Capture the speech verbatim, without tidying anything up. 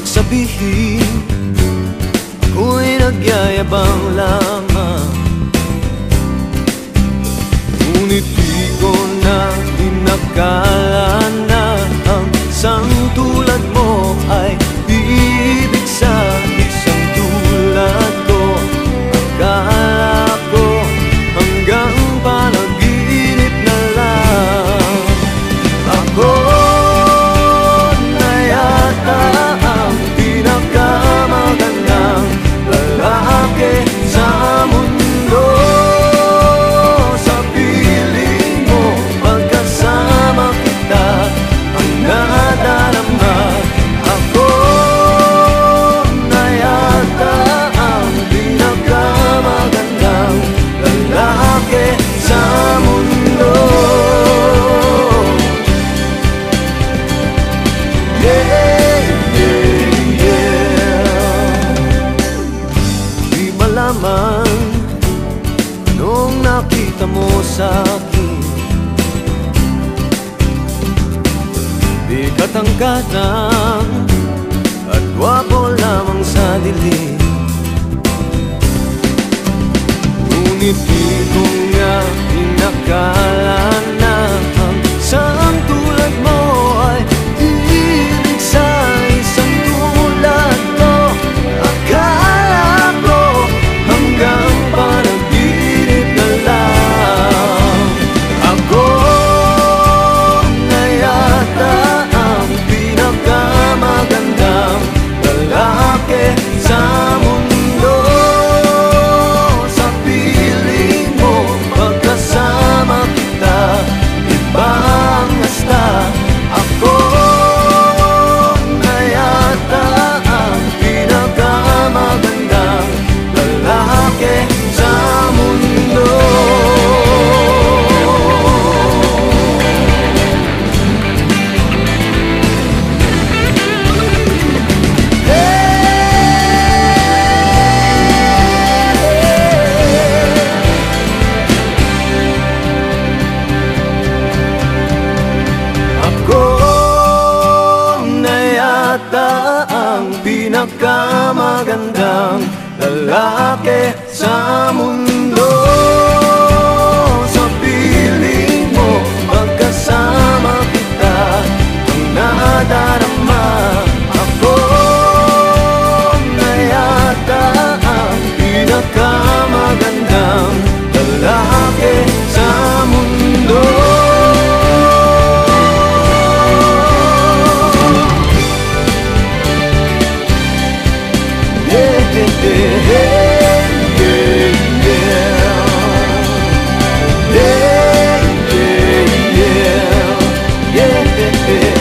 sabihin ako'y nagyayabang lamang. Ngunit di ko na inakala na ang isang tulad mo ay ibig sa isang tulad ko. Akala ko hanggang panaginip na lang. Ako na yata ang pinakamagandang lalaki sa mundo. Sa piling mo, pagkasama kita, ang nadarama. Ako na yata ang pinakamagandang lalaki sa mundo. Yeah, yeah, yeah. Di malaman anong nakita mo sa'kin. Di katangkatang at gwapo lamang sa dilim. Ngunit di ko nga inakala na ang isang tulad mo ay ibig sa isang tulad ko. Akala ko hanggang panaginip na lang. Ako na yata ang pinakamagandang lalaki sa mundo. Sa piling mo, pagkasama kita, iba ang hasta. Ako na yata ang pinakamagandang lalaki sa mundo. Ako na yata ang pinakamagandang lalaki sa mundo. Sa piling mo, pagkasama kita, ang nadarama. Ako na yata ang pinakamagandang lalaki sa mundo. Yeah, yeah, yeah, yeah, yeah, yeah, yeah, yeah, yeah.